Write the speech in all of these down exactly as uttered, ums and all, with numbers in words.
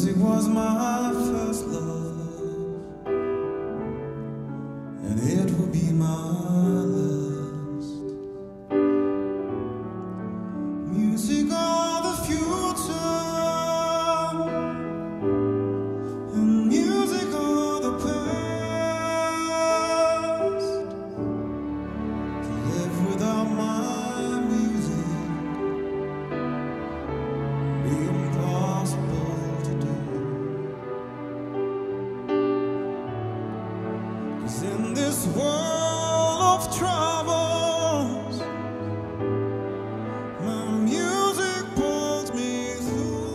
Music was my first love, and it will be my last. Music of the future, and music of the past. To live without my music be impossible to do. 'Cause in this world of troubles, my music pulls me through.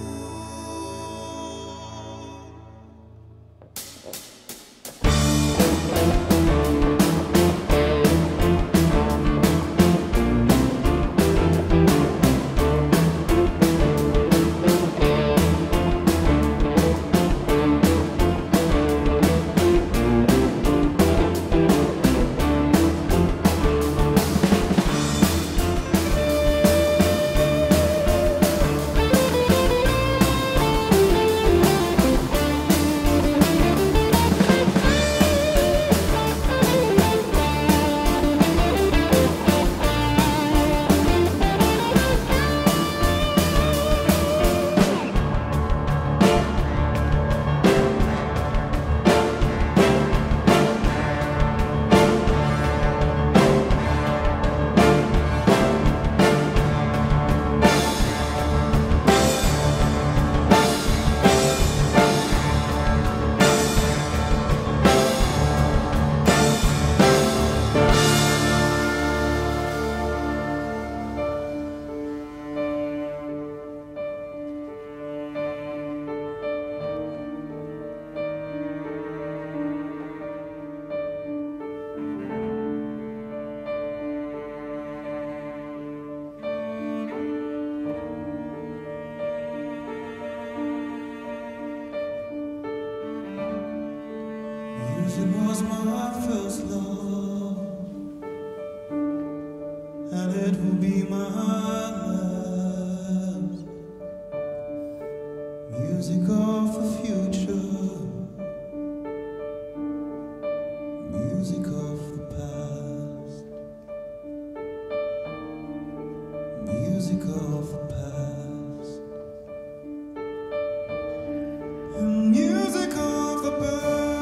Music was my first love, and it will be my last. Music of the future, music of the past, music of the past, and music of the past.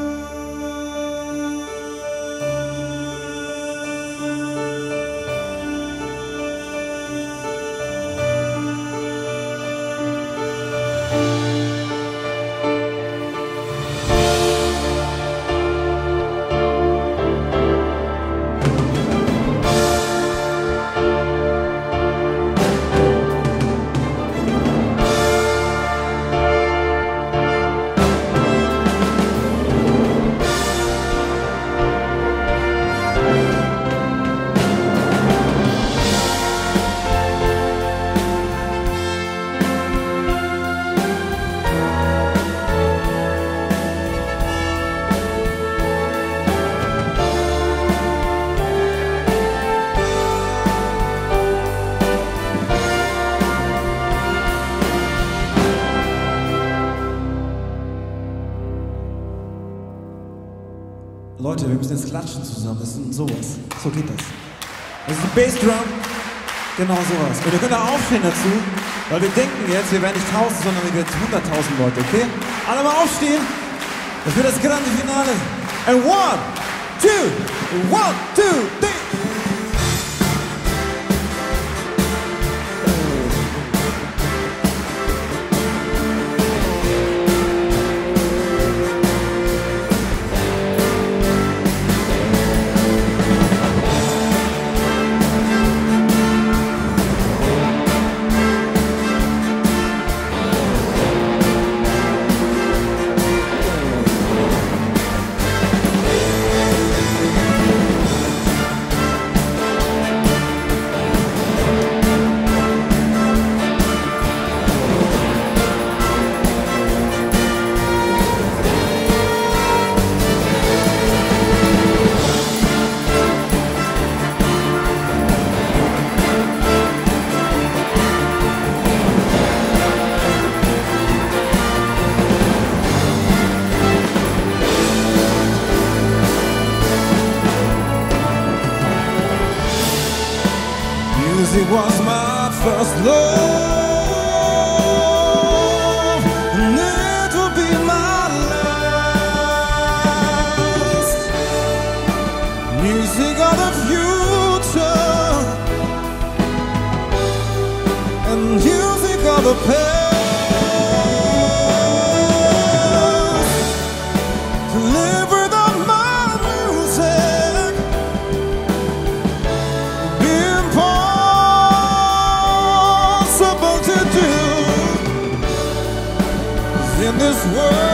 Leute, wir müssen jetzt klatschen zusammen. Das ist sowas. So geht das. Das ist ein Bassdrum. Genau sowas. Und ihr könnt auch aufstehen dazu, weil wir denken jetzt, wir werden nicht tausend, sondern wir werden hunderttausend Leute, okay? Alle mal aufstehen. Das wird das grande Finale. And one, two, one, two, three. Music was my first love, and it will be my last. Music of the future, and music of the past. To live without my music would be impossible to do. 'Cause in this world